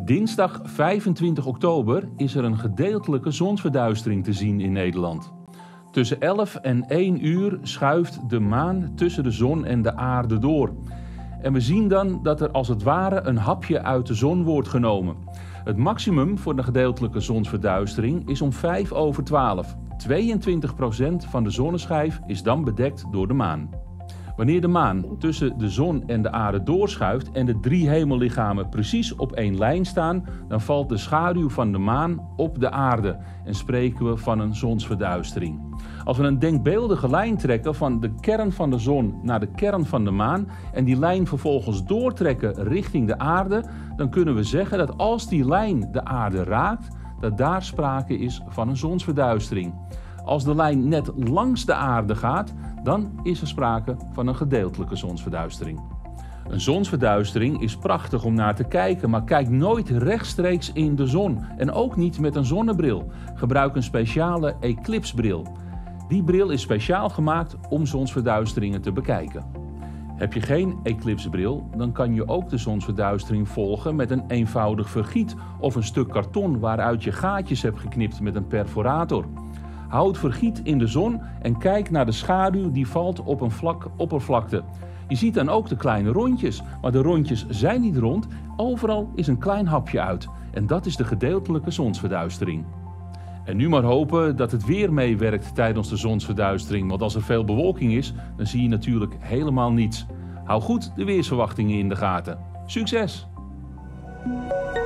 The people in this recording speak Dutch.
Dinsdag 25 oktober is er een gedeeltelijke zonsverduistering te zien in Nederland. Tussen 11 en 1 uur schuift de maan tussen de zon en de aarde door. En we zien dan dat er als het ware een hapje uit de zon wordt genomen. Het maximum voor de gedeeltelijke zonsverduistering is om 12:05. 22% van de zonneschijf is dan bedekt door de maan. Wanneer de maan tussen de zon en de aarde doorschuift en de 3 hemellichamen precies op één lijn staan, dan valt de schaduw van de maan op de aarde en spreken we van een zonsverduistering. Als we een denkbeeldige lijn trekken van de kern van de zon naar de kern van de maan en die lijn vervolgens doortrekken richting de aarde, dan kunnen we zeggen dat als die lijn de aarde raakt, dat daar sprake is van een zonsverduistering. Als de lijn net langs de aarde gaat, dan is er sprake van een gedeeltelijke zonsverduistering. Een zonsverduistering is prachtig om naar te kijken, maar kijk nooit rechtstreeks in de zon en ook niet met een zonnebril. Gebruik een speciale eclipsbril. Die bril is speciaal gemaakt om zonsverduisteringen te bekijken. Heb je geen eclipsbril, dan kan je ook de zonsverduistering volgen met een eenvoudig vergiet of een stuk karton waaruit je gaatjes hebt geknipt met een perforator. Houd het vergiet in de zon en kijk naar de schaduw die valt op een vlak oppervlakte. Je ziet dan ook de kleine rondjes, maar de rondjes zijn niet rond. Overal is een klein hapje uit en dat is de gedeeltelijke zonsverduistering. En nu maar hopen dat het weer meewerkt tijdens de zonsverduistering, want als er veel bewolking is, dan zie je natuurlijk helemaal niets. Hou goed de weersverwachtingen in de gaten. Succes!